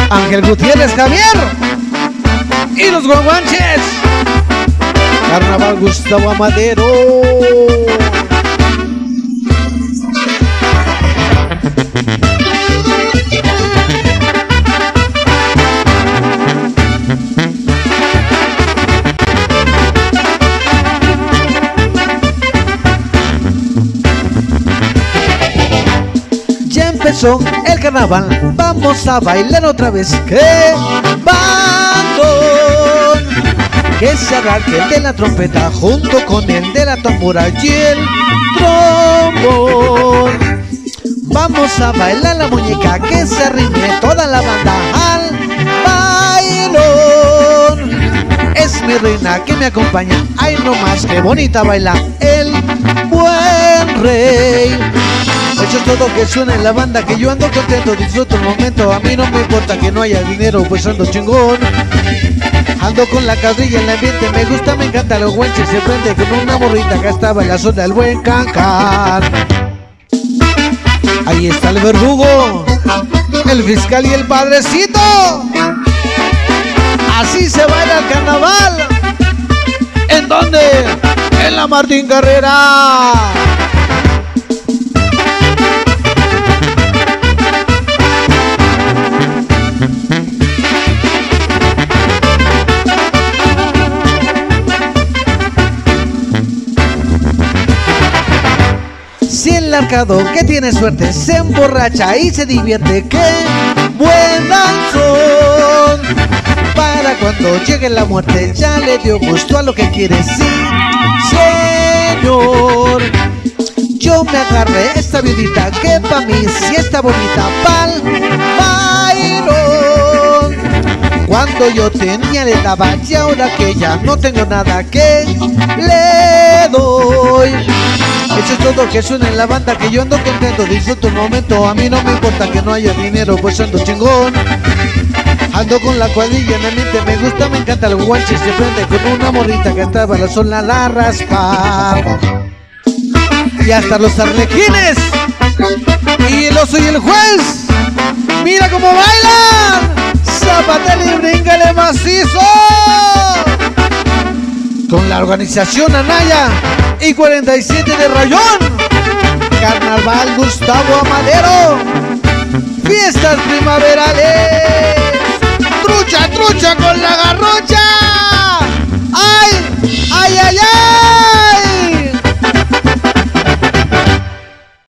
Ángel Gutiérrez Javier y los guaguanches. Carnaval Gustavo Amadero. Ya empezó el carnaval, vamos a bailar otra vez. ¡Qué bandón! Que se arranque el de la trompeta junto con el de la tambora y el trombón. Vamos a bailar la muñeca, que se arrime toda la banda al bailón. Es mi reina que me acompaña, ay no más, que bonita baila el buen rey. Eso es todo, que suena en la banda, que yo ando contento, disfruto el momento. A mí no me importa que no haya dinero, pues ando chingón. Ando con la cuadrilla en el ambiente, me gusta, me encanta. Los guanches se prende con una morrita que estaba en la zona del buen cancan. Ahí está el verdugo, el fiscal y el padrecito. Así se baila el carnaval. ¿En dónde? En la Martín Carrera. Si el arcado que tiene suerte se emborracha y se divierte, ¡qué buen danzón! Para cuando llegue la muerte ya le dio gusto a lo que quiere, sí, señor. Yo me agarré esta viudita que pa' mí sí está bonita pa'l bailón. Cuando yo tenía le daba y ahora que ya no tengo nada que le doy. Eso es todo, que suena en la banda, que yo ando contento, disfruto el momento. A mí no me importa que no haya dinero, pues ando chingón. Ando con la cuadrilla en la mente, me gusta, me encanta. Los guanches se prende con una morrita que estaba la sola la raspa. Y hasta los arlequines y el oso y el juez, mira cómo bailan. Zapatele y bríncale macizo. Con la organización Anaya y 47 de Rayón. Carnaval Gustavo Amadero. Fiestas primaverales. Trucha, trucha con la garrocha. ¡Ay! ¡Ay, ay, ay!